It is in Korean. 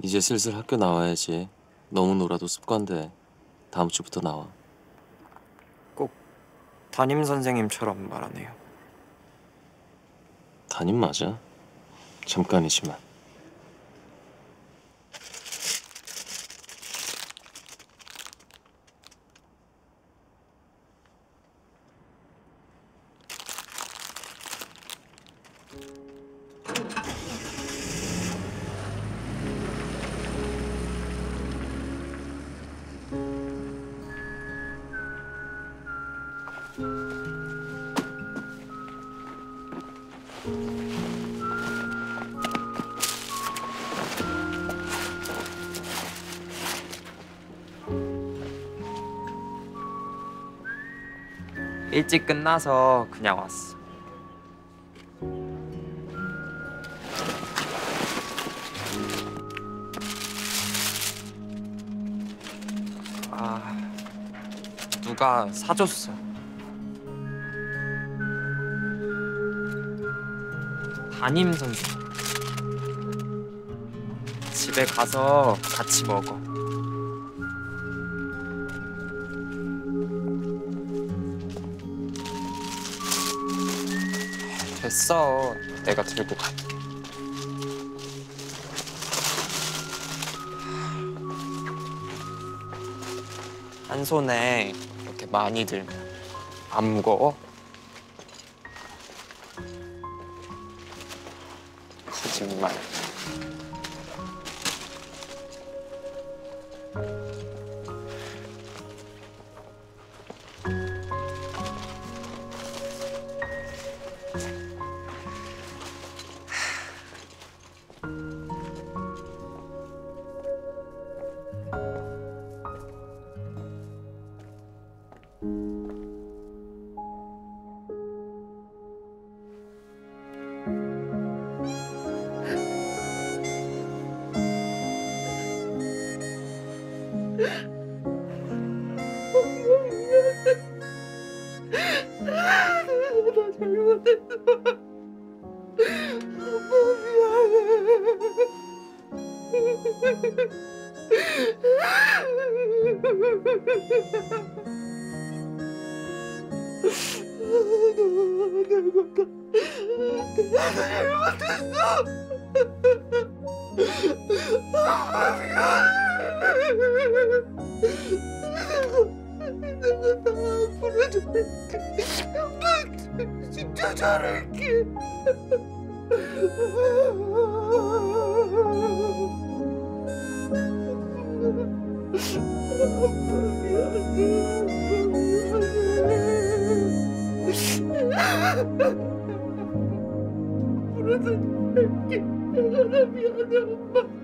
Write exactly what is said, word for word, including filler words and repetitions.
이제 슬슬 학교 나와야지. 너무 놀아도 습관돼. 다음 주부터 나와. 꼭 담임 선생님처럼 말하네요. 담임 맞아. 잠깐이지만. 일찍 끝나서 그냥 왔어. 아, 누가 사줬어. 담임 선생. 집에 가서 같이 먹어. 됐어. 내가 들고 가. 한 손에 이렇게 많이 들면 안 무거워? 거짓말. 나 잘못했어. 엄마 앞으로 잘할게. 진짜 잘할게. 앞으로도 잘할게. 미안해 엄마.